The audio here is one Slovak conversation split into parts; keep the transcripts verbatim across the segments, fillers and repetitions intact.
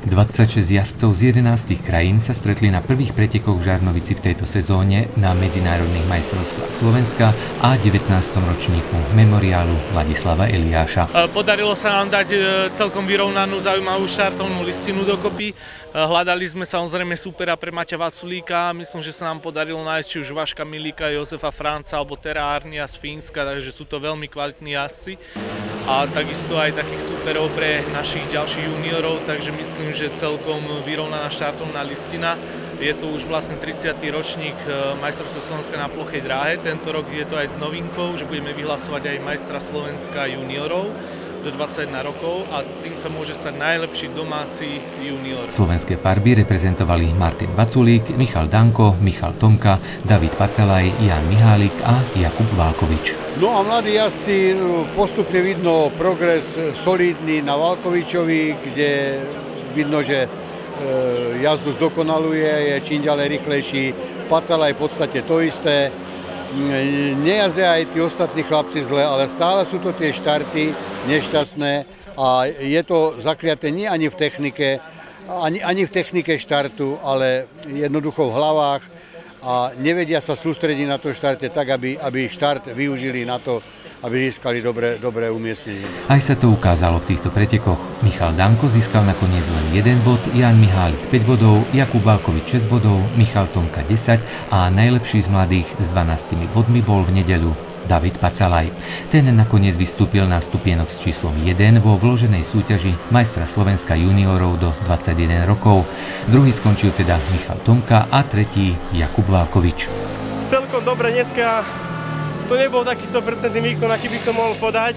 dvadsaťšesť jazdcov z jedenástich krajín sa stretli na prvých pretekoch v Žarnovici v tejto sezóne na medzinárodných majstrovstvách Slovenska a devätnástom ročníku memoriálu Ladislava Eliáša. Podarilo sa nám dať celkom vyrovnanú zaujímavú štartovnú listinu dokopy. Hľadali sme samozrejme supera pre Maťa Vaculíka. Myslím, že sa nám podarilo nájsť či už Vaška Milíka, Jozefa Franca alebo Tera Arnia z Fínska, takže sú to veľmi kvalitní jazdci. A takisto aj takých superov pre našich ďalších juniorov, takže myslím, že celkom vyrovnaná štartovná listina. Je to už vlastne tridsiaty ročník majstrovstva Slovenska na plochej dráhe. Tento rok je to aj s novinkou, že budeme vyhlasovať aj majstra Slovenska juniorov do dvadsaťjeden rokov a tým sa môže stať najlepší domáci junior. Slovenské farby reprezentovali Martin Vaculík, Michal Danko, Michal Tomka, David Pacalaj, Jan Mihálik a Jakub Válkovič. No a mladí jazdci, postupne vidno progres solidný na Válkovičovi, kde vidno, že jazdu zdokonaluje, je čím ďalej rýchlejší. Pacalaj v podstate to isté. Nejazdia aj tí ostatní chlapci zle, ale stále sú to tie štarty nešťastné a je to zakliaté nie ani v technike, ani, ani v technike štartu, ale jednoducho v hlavách a nevedia sa sústrediť na to štarte tak, aby, aby štart využili na to, aby získali dobré, dobré umiestnenie. Aj sa to ukázalo v týchto pretekoch. Michal Danko získal nakoniec len jeden bod, Jan Mihálik päť bodov, Jakub Válkovič šesť bodov, Michal Tomka desať a najlepší z mladých s dvanástimi bodmi bol v nedeľu David Pacalaj. Ten nakoniec vystúpil na stupienok s číslom jeden vo vloženej súťaži majstra Slovenska juniorov do dvadsaťjeden rokov. Druhý skončil teda Michal Tomka a tretí Jakub Válkovič. Celkom dobre dneska. To nebol taký sto percent výkon, aký by som mohol podať,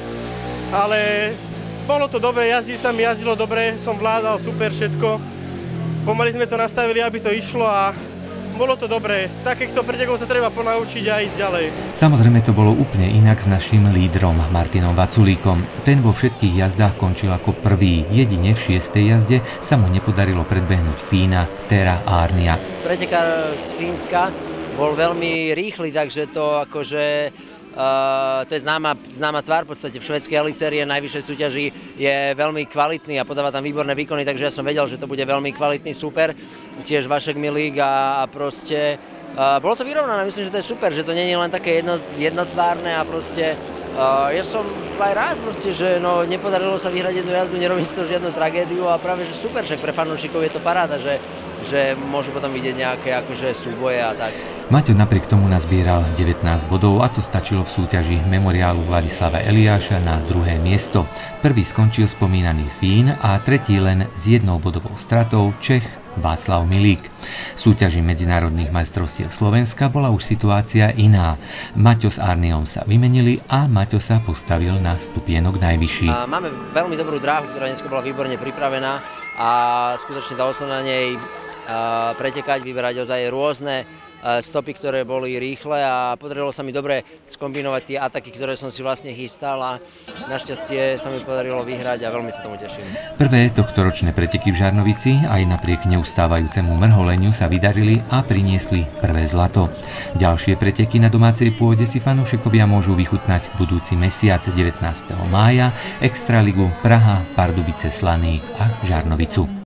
ale bolo to dobre, jazdiť sa mi jazdilo dobre, som vládal super všetko. Pomaly sme to nastavili, aby to išlo a bolo to dobré. Z takýchto pretekov sa treba ponaučiť a ísť ďalej. Samozrejme to bolo úplne inak s naším lídrom Martinom Vaculíkom. Ten vo všetkých jazdách končil ako prvý. Jedine v šiestej jazde sa mu nepodarilo predbehnúť Fína Tera Arnia. Pretekár z Fínska bol veľmi rýchly, takže to akože uh, to je známa, známa tvár v podstate v švédskej elitsérii najvyššej súťaži je veľmi kvalitný a podáva tam výborné výkony, takže ja som vedel, že to bude veľmi kvalitný super. Tiež Vašek Milík a, a proste uh, bolo to vyrovnané, myslím, že to je super, že to nie je len také jedno, jednotvárne a proste uh, ja som aj rád proste, že no, nepodarilo sa vyhrať jednu jazdu, nerobím si to žiadnu tragédiu a práve že super, však pre fanúšikov je to paráda, že že môžu potom vidieť nejaké akože súboje a tak. Maťo napriek tomu nazbieral devätnásť bodov a to stačilo v súťaži memoriálu Ladislava Eliáša na druhé miesto. Prvý skončil spomínaný Fín a tretí len s jednou bodovou stratou Čech Václav Milík. V súťaži medzinárodných majstrovstiev Slovenska bola už situácia iná. Maťo s Arniom sa vymenili a Maťo sa postavil na stupienok najvyšší. A máme veľmi dobrú dráhu, ktorá dnes bola výborne pripravená a skutočne dalo sa na nej pretekať, vyberať ozaj rôzne stopy, ktoré boli rýchle a podarilo sa mi dobre skombinovať tie ataky, ktoré som si vlastne chystal a našťastie sa mi podarilo vyhrať a veľmi sa tomu teším. Prvé tohtoročné preteky v Žarnovici aj napriek neustávajúcemu mrholeniu sa vydarili a priniesli prvé zlato. Ďalšie preteky na domácej pôde si fanúšikovia môžu vychutnať budúci mesiac devätnásteho mája Extraligu Praha, Pardubice, Slaný a Žarnovicu.